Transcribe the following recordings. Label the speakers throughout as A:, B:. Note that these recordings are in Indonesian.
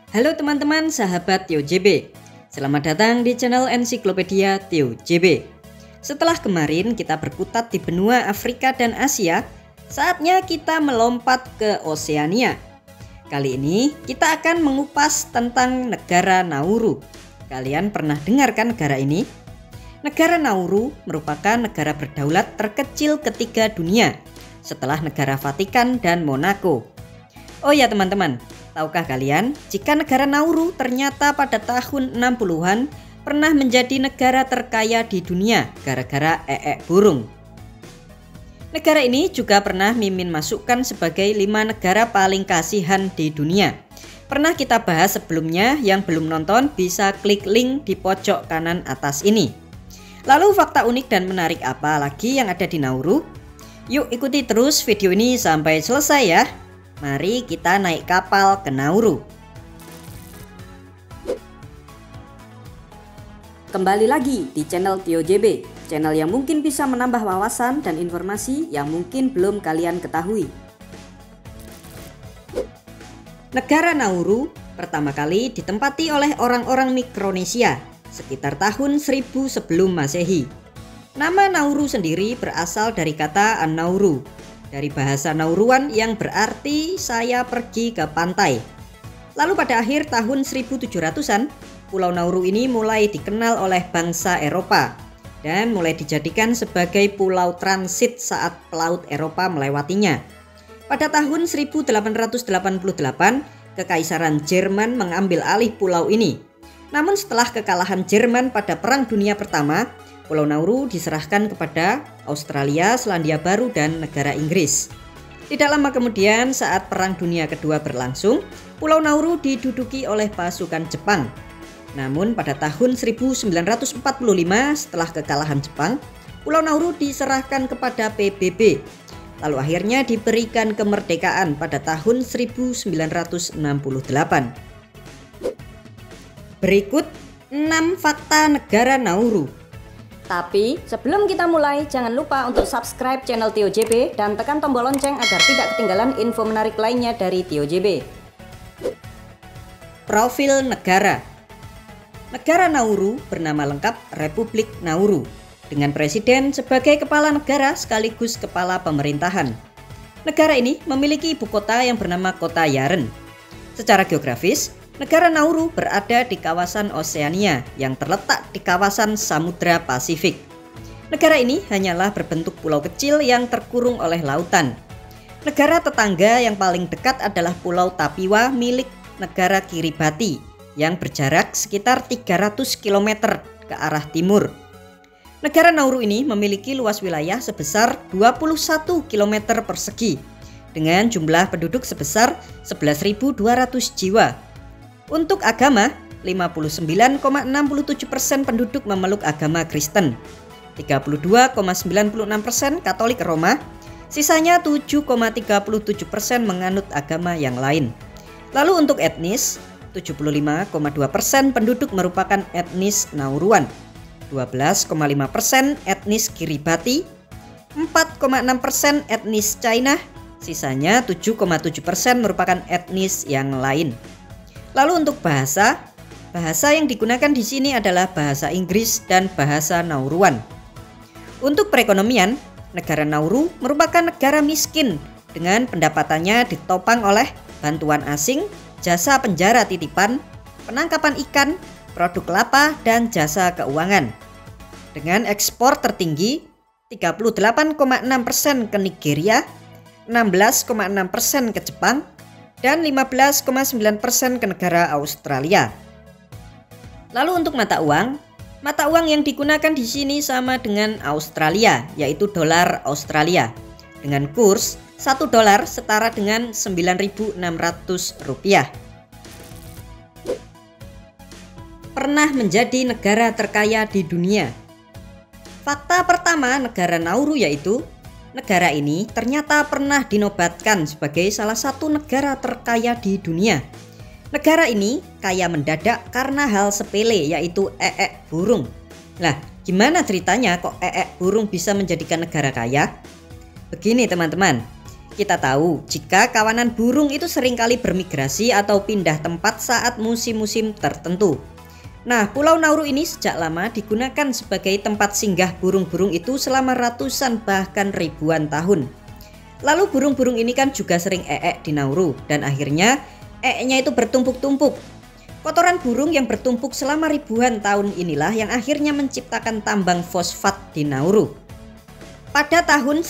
A: Halo teman-teman sahabat Tio JB. Selamat datang di channel Ensiklopedia Tio JB. Setelah kemarin kita berkutat di benua Afrika dan Asia, saatnya kita melompat ke Oseania. Kali ini kita akan mengupas tentang negara Nauru. Kalian pernah dengar kan negara ini? Negara Nauru merupakan negara berdaulat terkecil ketiga dunia setelah negara Vatikan dan Monaco. Oh ya teman-teman, tahukah kalian jika negara Nauru ternyata pada tahun 60-an pernah menjadi negara terkaya di dunia gara-gara burung. Negara ini juga pernah Mimin masukkan sebagai 5 negara paling kasihan di dunia. Pernah kita bahas sebelumnya, yang belum nonton bisa klik link di pojok kanan atas ini. Lalu fakta unik dan menarik apa lagi yang ada di Nauru? Yuk ikuti terus video ini sampai selesai ya. Mari kita naik kapal ke Nauru. Kembali lagi di channel Tio JB, channel yang mungkin bisa menambah wawasan dan informasi yang mungkin belum kalian ketahui. Negara Nauru pertama kali ditempati oleh orang-orang Mikronesia sekitar tahun 1000 sebelum Masehi. Nama Nauru sendiri berasal dari kata An-Nauru, dari bahasa Nauruan yang berarti saya pergi ke pantai. Lalu pada akhir tahun 1700-an, Pulau Nauru ini mulai dikenal oleh bangsa Eropa dan mulai dijadikan sebagai pulau transit saat pelaut Eropa melewatinya. Pada tahun 1888, Kekaisaran Jerman mengambil alih pulau ini. Namun setelah kekalahan Jerman pada Perang Dunia Pertama, Pulau Nauru diserahkan kepada Australia, Selandia Baru, dan negara Inggris. Tidak lama kemudian saat Perang Dunia Kedua berlangsung, Pulau Nauru diduduki oleh pasukan Jepang. Namun pada tahun 1945 setelah kekalahan Jepang, Pulau Nauru diserahkan kepada PBB. Lalu akhirnya diberikan kemerdekaan pada tahun 1968. Berikut 6 fakta negara Nauru.
B: Tapi sebelum kita mulai, jangan lupa untuk subscribe channel Tio JB dan tekan tombol lonceng agar tidak ketinggalan info menarik lainnya dari Tio JB.
A: Profil negara. Negara Nauru bernama lengkap Republik Nauru, dengan presiden sebagai kepala negara sekaligus kepala pemerintahan. Negara ini memiliki ibu kota yang bernama Kota Yaren. Secara geografis, negara Nauru berada di kawasan Oseania yang terletak di kawasan Samudra Pasifik. Negara ini hanyalah berbentuk pulau kecil yang terkurung oleh lautan. Negara tetangga yang paling dekat adalah Pulau Tapiwa milik negara Kiribati yang berjarak sekitar 300 km ke arah timur. Negara Nauru ini memiliki luas wilayah sebesar 21 km persegi dengan jumlah penduduk sebesar 11.200 jiwa. Untuk agama, 59,67% penduduk memeluk agama Kristen, 32,96% Katolik Roma, sisanya 7,37% menganut agama yang lain. Lalu untuk etnis, 75,2% penduduk merupakan etnis Nauruan, 12,5% etnis Kiribati, 4,6% etnis China, sisanya 7,7% merupakan etnis yang lain. Lalu untuk bahasa yang digunakan di sini adalah bahasa Inggris dan bahasa Nauruan. Untuk perekonomian, negara Nauru merupakan negara miskin dengan pendapatannya ditopang oleh bantuan asing, jasa penjara titipan, penangkapan ikan, produk kelapa, dan jasa keuangan. Dengan ekspor tertinggi 38,6% ke Nigeria, 16,6% ke Jepang, dan 15,9% ke negara Australia. Lalu untuk mata uang yang digunakan di sini sama dengan Australia, yaitu dolar Australia. Dengan kurs 1 dolar setara dengan 9.600 rupiah. Pernah menjadi negara terkaya di dunia. Fakta pertama negara Nauru yaitu negara ini ternyata pernah dinobatkan sebagai salah satu negara terkaya di dunia. Negara ini kaya mendadak karena hal sepele yaitu burung. Nah, gimana ceritanya kok burung bisa menjadikan negara kaya? Begini teman-teman, kita tahu jika kawanan burung itu seringkali bermigrasi atau pindah tempat saat musim-musim tertentu. Nah, Pulau Nauru ini sejak lama digunakan sebagai tempat singgah burung-burung itu selama ratusan bahkan ribuan tahun. Lalu burung-burung ini kan juga sering eek di Nauru dan akhirnya eeknya itu bertumpuk-tumpuk. Kotoran burung yang bertumpuk selama ribuan tahun inilah yang akhirnya menciptakan tambang fosfat di Nauru. Pada tahun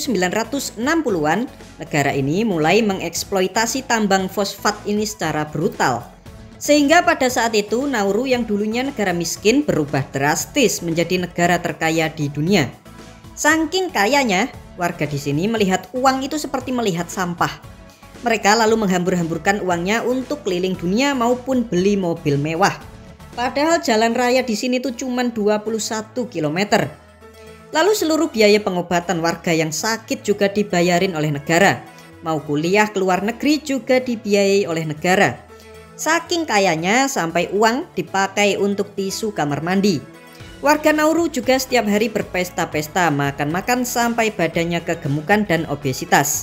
A: 1960-an, negara ini mulai mengeksploitasi tambang fosfat ini secara brutal. Sehingga pada saat itu Nauru yang dulunya negara miskin berubah drastis menjadi negara terkaya di dunia. Saking kayanya, warga di sini melihat uang itu seperti melihat sampah. Mereka lalu menghambur-hamburkan uangnya untuk keliling dunia maupun beli mobil mewah. Padahal jalan raya di sini tuh cuma 21 km. Lalu seluruh biaya pengobatan warga yang sakit juga dibayarin oleh negara. Mau kuliah ke luar negeri juga dibiayai oleh negara. Saking kayanya sampai uang dipakai untuk tisu kamar mandi. Warga Nauru juga setiap hari berpesta-pesta, makan-makan sampai badannya kegemukan dan obesitas.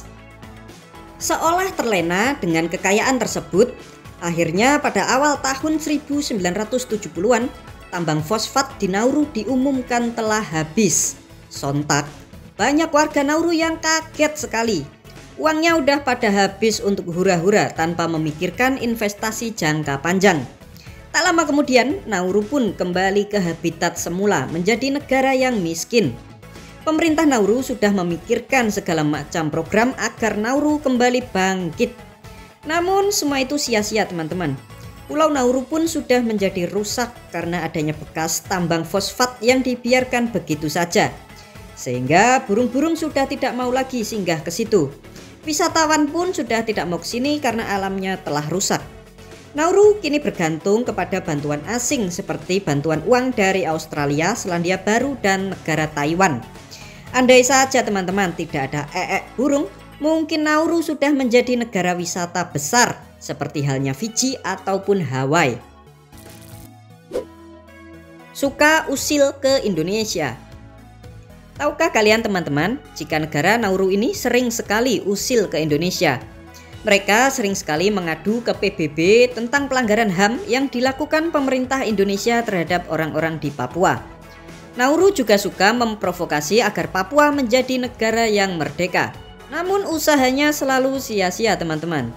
A: Seolah terlena dengan kekayaan tersebut, akhirnya pada awal tahun 1970-an, tambang fosfat di Nauru diumumkan telah habis. Sontak, banyak warga Nauru yang kaget sekali. Uangnya udah pada habis untuk hura-hura tanpa memikirkan investasi jangka panjang. Tak lama kemudian, Nauru pun kembali ke habitat semula, menjadi negara yang miskin. Pemerintah Nauru sudah memikirkan segala macam program agar Nauru kembali bangkit. Namun semua itu sia-sia teman-teman. Pulau Nauru pun sudah menjadi rusak karena adanya bekas tambang fosfat yang dibiarkan begitu saja. Sehingga burung-burung sudah tidak mau lagi singgah ke situ. Wisatawan pun sudah tidak mau ke sini karena alamnya telah rusak. Nauru kini bergantung kepada bantuan asing seperti bantuan uang dari Australia, Selandia Baru, dan negara Taiwan. Andai saja teman-teman tidak ada eek burung, mungkin Nauru sudah menjadi negara wisata besar seperti halnya Fiji ataupun Hawaii. Suka usil ke Indonesia. Tahukah kalian teman-teman, jika negara Nauru ini sering sekali usil ke Indonesia. Mereka sering sekali mengadu ke PBB tentang pelanggaran HAM yang dilakukan pemerintah Indonesia terhadap orang-orang di Papua. Nauru juga suka memprovokasi agar Papua menjadi negara yang merdeka. Namun usahanya selalu sia-sia teman-teman.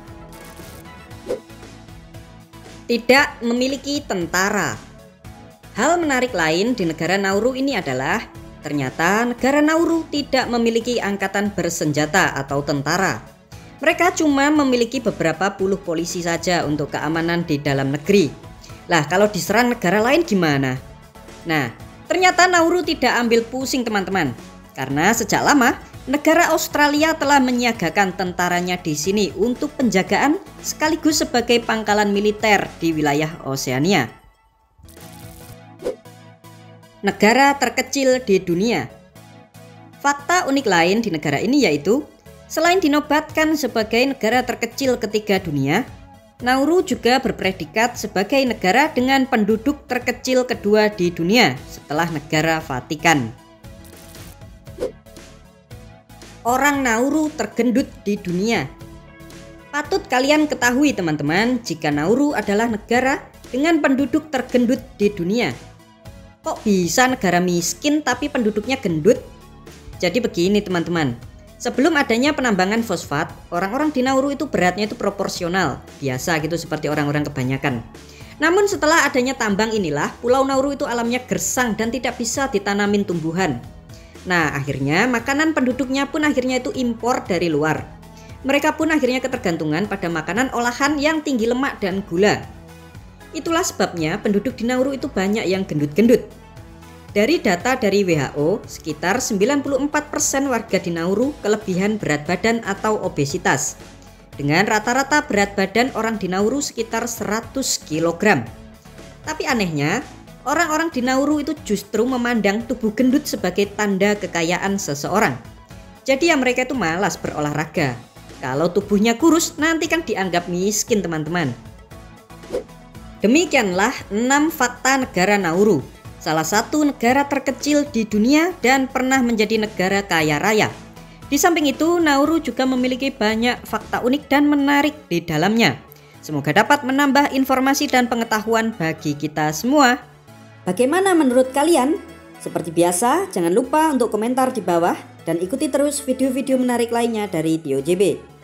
A: Tidak memiliki tentara. Hal menarik lain di negara Nauru ini adalah ternyata negara Nauru tidak memiliki angkatan bersenjata atau tentara. Mereka cuma memiliki beberapa puluh polisi saja untuk keamanan di dalam negeri. Lah kalau diserang negara lain gimana? Nah, ternyata Nauru tidak ambil pusing teman-teman. Karena sejak lama negara Australia telah menyiagakan tentaranya di sini untuk penjagaan sekaligus sebagai pangkalan militer di wilayah Oseania. Negara terkecil di dunia. Fakta unik lain di negara ini yaitu selain dinobatkan sebagai negara terkecil ketiga dunia, Nauru juga berpredikat sebagai negara dengan penduduk terkecil kedua di dunia setelah negara Vatikan. Orang Nauru tergendut di dunia. Patut kalian ketahui teman-teman, jika Nauru adalah negara dengan penduduk tergendut di dunia. Kok bisa negara miskin tapi penduduknya gendut? Jadi begini teman-teman, sebelum adanya penambangan fosfat, orang-orang di Nauru itu beratnya itu proporsional, biasa gitu seperti orang-orang kebanyakan. Namun setelah adanya tambang inilah, Pulau Nauru itu alamnya gersang dan tidak bisa ditanamin tumbuhan. Nah akhirnya makanan penduduknya pun akhirnya itu impor dari luar. Mereka pun akhirnya ketergantungan pada makanan olahan yang tinggi lemak dan gula. Itulah sebabnya penduduk di Nauru itu banyak yang gendut-gendut. Dari data dari WHO, sekitar 94% warga di Nauru kelebihan berat badan atau obesitas. Dengan rata-rata berat badan orang di Nauru sekitar 100 kg. Tapi anehnya, orang-orang di Nauru itu justru memandang tubuh gendut sebagai tanda kekayaan seseorang. Jadi ya mereka itu malas berolahraga. Kalau tubuhnya kurus nanti kan dianggap miskin teman-teman. Demikianlah 6 fakta negara Nauru, salah satu negara terkecil di dunia dan pernah menjadi negara kaya raya. Di samping itu, Nauru juga memiliki banyak fakta unik dan menarik di dalamnya. Semoga dapat menambah informasi dan pengetahuan bagi kita semua.
B: Bagaimana menurut kalian? Seperti biasa, jangan lupa untuk komentar di bawah dan ikuti terus video-video menarik lainnya dari Tio JB.